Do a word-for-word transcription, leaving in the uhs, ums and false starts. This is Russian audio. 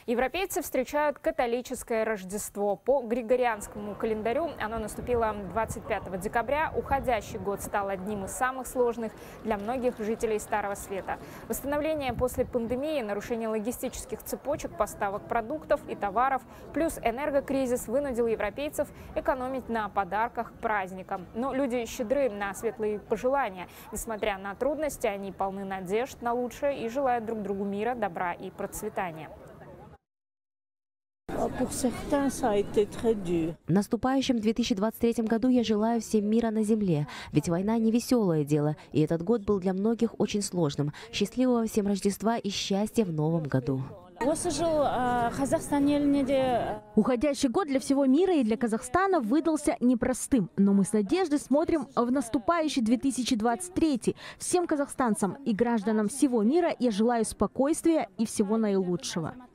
Европейцы встречают католическое Рождество. По григорианскому календарю оно наступило двадцать пятого декабря. Уходящий год стал одним из самых сложных для многих жителей Старого Света. Восстановление после пандемии, нарушение логистических цепочек поставок продуктов и товаров, плюс энергокризис вынудил европейцев экономить на подарках к праздникам. Но люди щедры на светлые пожелания. Несмотря на трудности, они полны надежд на лучшее и желают друг другу мира, добра и процветания. В наступающем две тысячи двадцать третьем году я желаю всем мира на земле, ведь война не веселое дело, и этот год был для многих очень сложным. Счастливого всем Рождества и счастья в новом году. Уходящий год для всего мира и для Казахстана выдался непростым, но мы с надеждой смотрим в наступающий две тысячи двадцать третий. Всем казахстанцам и гражданам всего мира я желаю спокойствия и всего наилучшего.